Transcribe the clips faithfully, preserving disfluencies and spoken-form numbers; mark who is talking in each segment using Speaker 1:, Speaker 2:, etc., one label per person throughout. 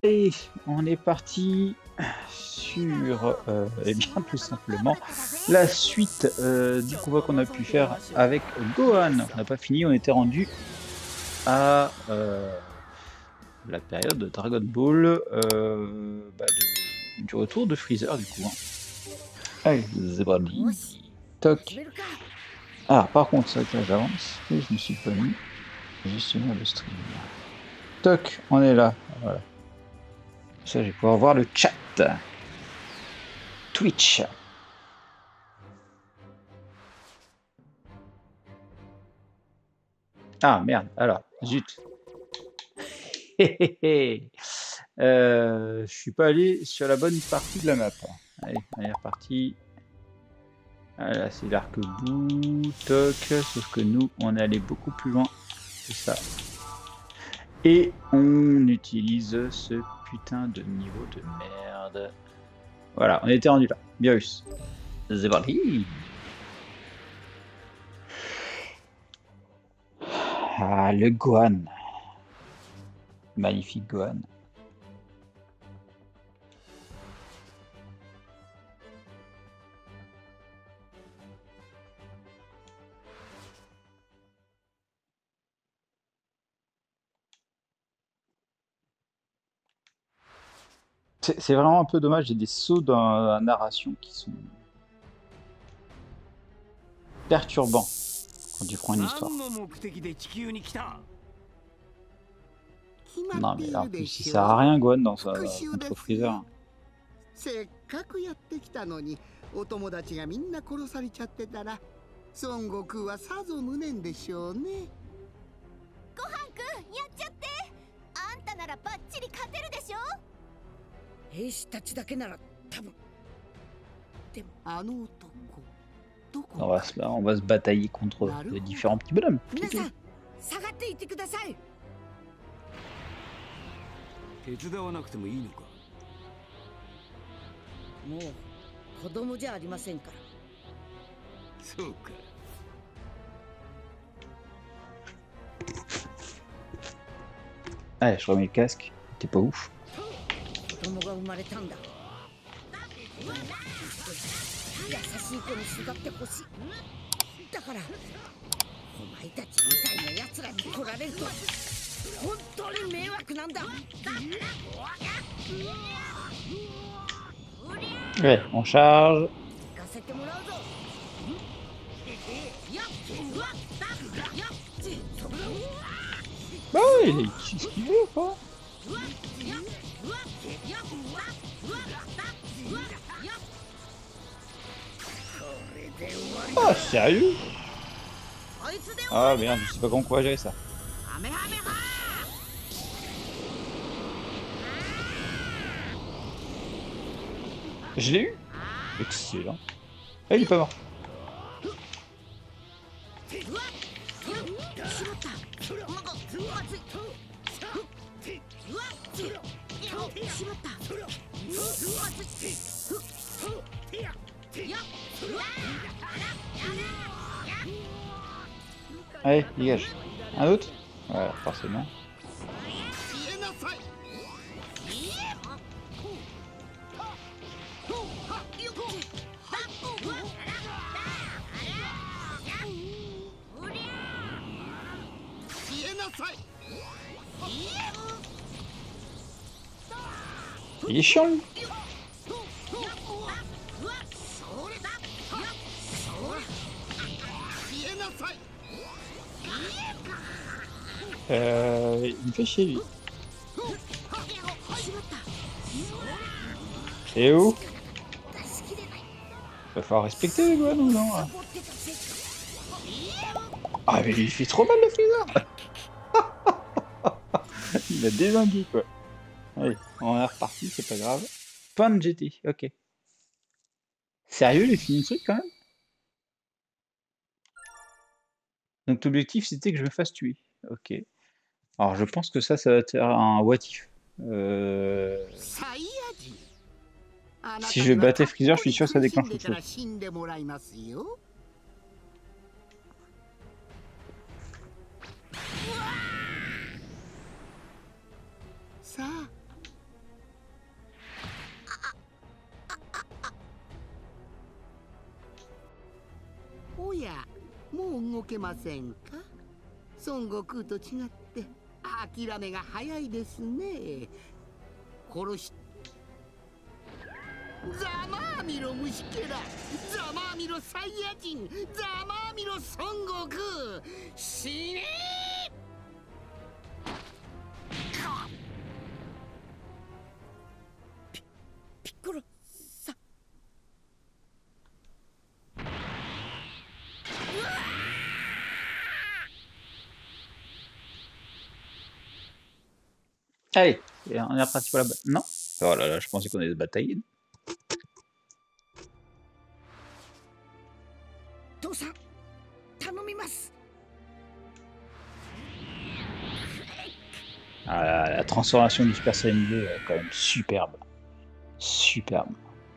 Speaker 1: Et on est parti sur, euh, eh bien, tout simplement, la suite euh, du combat qu'on a pu faire avec Gohan. On n'a pas fini, on était rendu à euh, la période de Dragon Ball, euh, bah de, du retour de Freezer, du coup. Hein. Allez, Zebrali, toc. Ah, par contre, ça, j'avance, et je me suis pas mis gestionnaire de stream. Toc, on est là, voilà. Ça, je vais pouvoir voir le chat. Twitch. Ah merde, alors, zut. euh, je suis pas allé sur la bonne partie de la map. Allez, dernière partie. Ah, là, c'est l'arc-bout, toc, sauf que nous, on est allé beaucoup plus loin que ça. Et on utilise ce putain de niveau de merde. Voilà, on était rendu là. Virus. C'est parti. Ah, le Gohan. Magnifique Gohan. C'est vraiment un peu dommage, j'ai des sauts dans la narration qui sont perturbants quand tu prends une histoire. Non mais là, en plus il sert à rien Gohan dans sa contre Freezer.
Speaker 2: せっかくやってきたのにお友達がみんな殺されちゃってたら孫悟空はさぞ無念でしょうね。
Speaker 3: ごはんくんやっちゃって。あんたならバッチリ勝てるでしょ。
Speaker 4: 兵士たちだけなら多分。でも
Speaker 2: あの男どこ
Speaker 1: On va se, on va se batailler contre les différents petits bonhommes.
Speaker 4: 皆さん下がっていてください。
Speaker 5: 手伝わなくてもいいのか。
Speaker 4: もう子供じゃありませんから。
Speaker 5: そうか。
Speaker 1: Allez, je remets le casque. T'es pas ouf.
Speaker 4: 子供が生まれたんだ。優しい子に育ってほしい。だからお前たちみたいな奴らに来られると本当に迷惑なんだ。
Speaker 1: Ouais, on charge. Bah oui, il est ce qu'il veut quoi. Ah sérieux? Ah merde, je sais pas comment on va gérer ça. Je l'ai eu. Excellent. Ah, il est pas mort. Allez, dégage. Un autre? Ouais, forcément. Il est chiant. Euh, il me fait chier lui. Et où? Va falloir respecter les gars, non, non. Ah mais il fait trop mal le Freezer. Il a désingué quoi. Allez, on est reparti, c'est pas grave. Fin de G T, ok. Sérieux, il a fini le truc quand même? Donc l'objectif c'était que je me fasse tuer. Ok. Alors je pense que ça, ça va être un what if. Euh... Si je battais Freezer, je suis sûr que ça déclenche quelque chose.
Speaker 2: おや、もう動けませんか？孫悟空と違って諦めが早いですね。殺しざまあみろ虫けら、ざまあみろサイヤ人、ざまあみろ孫悟空、死ね
Speaker 4: ピピッコロさ
Speaker 1: Allez, et on est reparti pour la bataille. Non. Oh là là, je pensais qu'on allait se batailler.
Speaker 4: 父さん頼みます。
Speaker 1: Ah, la, la transformation du Super Saiyan deux est quand même superbe. Superbe.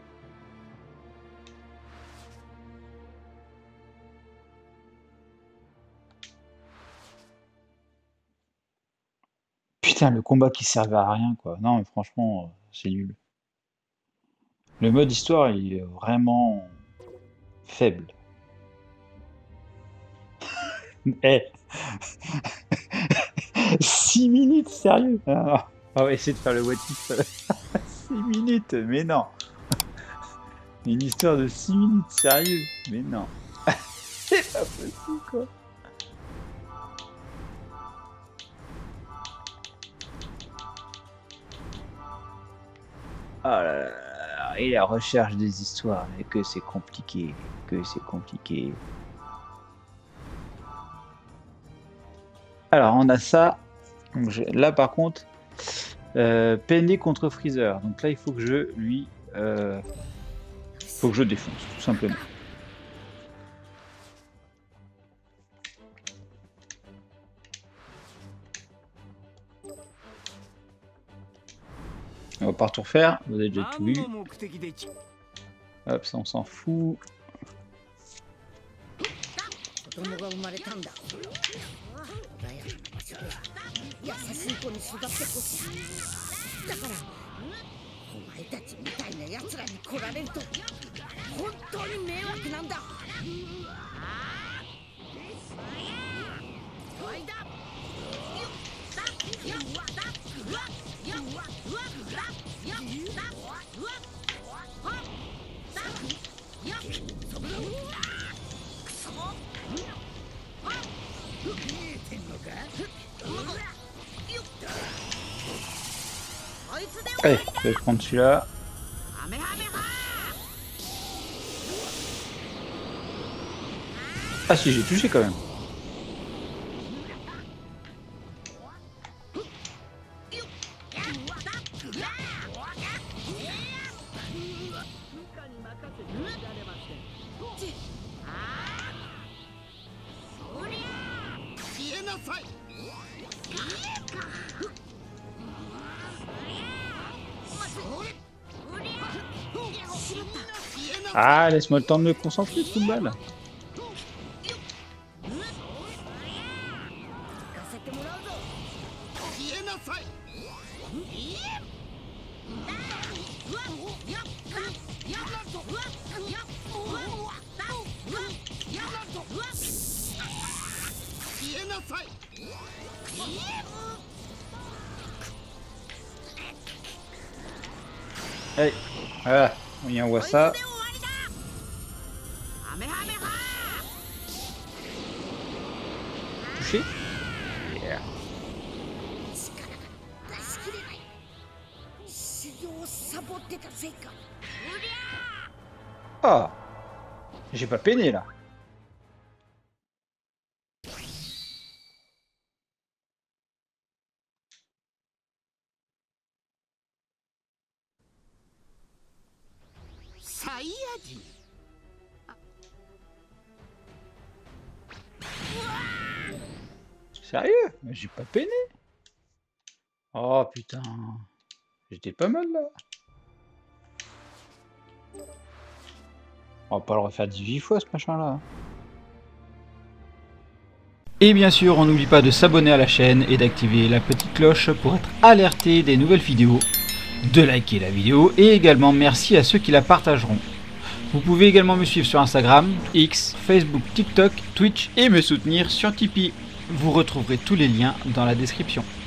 Speaker 1: Putain, le combat qui servait à rien, quoi. Non, mais franchement, c'est nul. Le mode histoire, il est vraiment faible. Eh six minutes, sérieux? Ah, on va essayer de faire le what if. six minutes, mais non. Une histoire de six minutes, sérieux? Mais non. C'est pas possible, quoi. Oh là là là, et la recherche des histoires, mais que c'est compliqué, que c'est compliqué. Alors on a ça, donc je, là par contre, euh, Penné contre Freezer, donc là il faut que je lui, euh, faut que je défonce, tout simplement. On va pas tout refaire, vous avez déjà tout vu. Hop, ça on s'en fout.
Speaker 4: 子供が生まれたんだ。穏やかな場所で優しい子に育ってほしい。だからお前たちみたいな奴らに来られると本当に迷惑なんだ。
Speaker 1: Allez, je vais prendre celui-là. Ah si, j'ai touché quand même. Ah, laisse-moi le temps de me concentrer, ce coup de balle. Allez, voilà, on y envoie ça. Touché. Yeah. Oh, j'ai pas peiné là. Sérieux? Mais j'ai pas peiné. Oh putain. J'étais pas mal là. On va pas le refaire dix-huit fois ce machin là. Et bien sûr, on n'oublie pas de s'abonner à la chaîne et d'activer la petite cloche pour être alerté des nouvelles vidéos, de liker la vidéo et également merci à ceux qui la partageront. Vous pouvez également me suivre sur Instagram, X, Facebook, TikTok, Twitch et me soutenir sur Tipeee. Vous retrouverez tous les liens dans la description.